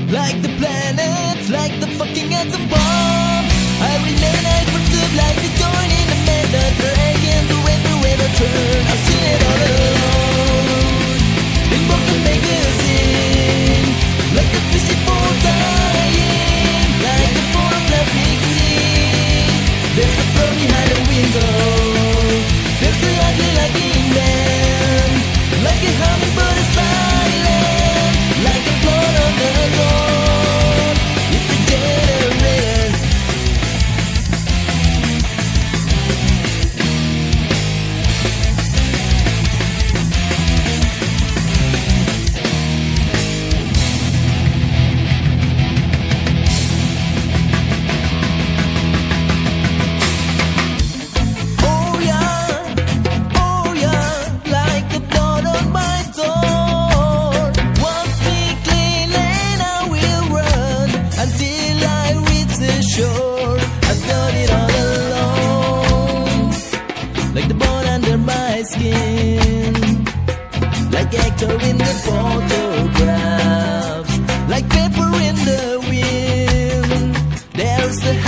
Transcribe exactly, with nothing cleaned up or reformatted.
like the planets, like the fucking atom bomb. I remain hypertube like the joint in the Mediterranean. To everywhere I turn, I see it all alone. In both the magazine, like a fishing for dying, like a photographic scene. There's a girl behind the window. There's a ugly lightning man, like a hummingbird is silent, like a blood on the door. It's a generator. Oh yeah, oh yeah, like the blood on my door. Once me clean and I will run until I reach the shore. I've done it all alone, like the bone under my skin, like actor in the photographs, like paper in the wind. There's the